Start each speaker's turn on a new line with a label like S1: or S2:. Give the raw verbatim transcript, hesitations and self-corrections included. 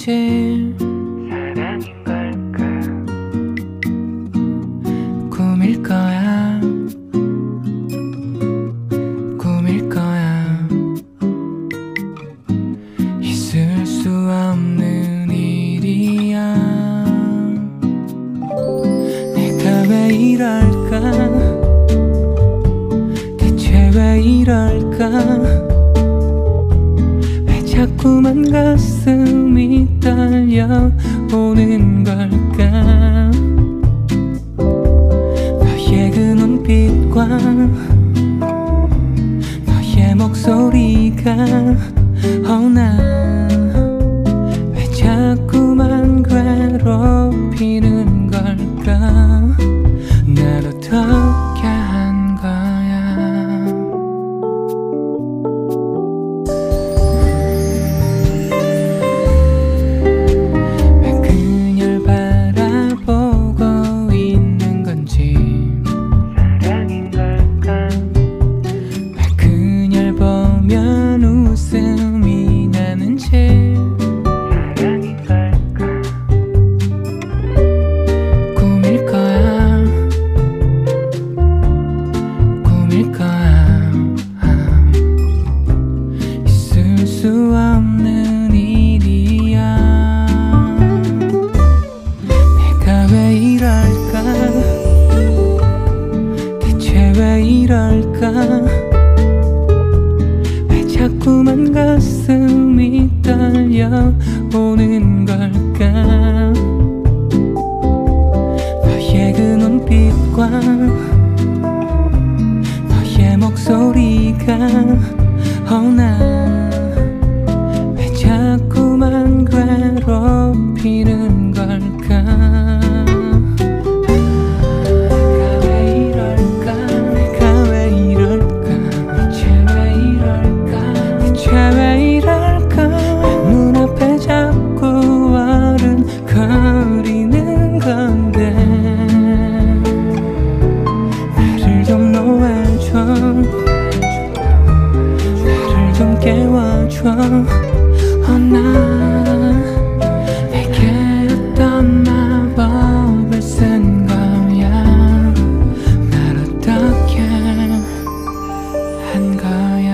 S1: 건지
S2: 사랑인 걸까?
S1: 꿈일 거야, 꿈일 거야. 있을 수 없는 일이야. 내가 왜 이럴까? 대체 왜 이럴까? 왜 자꾸만 가슴이 떨려오는 걸까? 너의 그 눈빛과 너의 목소리가 oh, 나 왜 자꾸만 괴롭히는 걸까? 날 어떻게 한 거야? 왜 그녀를 바라보고 있는 건지
S2: 사랑인 걸까?
S1: 왜 그녀를 보면 웃음이 나는지
S2: 사랑인 걸까?
S1: 꿈일 거야, 꿈일 거야. 있을 수 없는 일이야. 내가 왜 이럴까? 대체 왜 이럴까? 왜 자꾸만 가슴이 떨려오는 걸까? 너의 그 눈빛과 너의 목소리가 oh, 나 왜 자꾸만 괴롭히는 걸까? 내가 왜 이럴까? 내가 왜 이럴까? 대체 왜 이럴까? 대체 왜 이럴까? 눈앞에 자꾸 어른거리는 건데 나를 좀 놓아줘, 나를 좀 깨워줘. 어, 나 내게 어떤 마법을 쓴 거야? 날 어떻게 한 거야?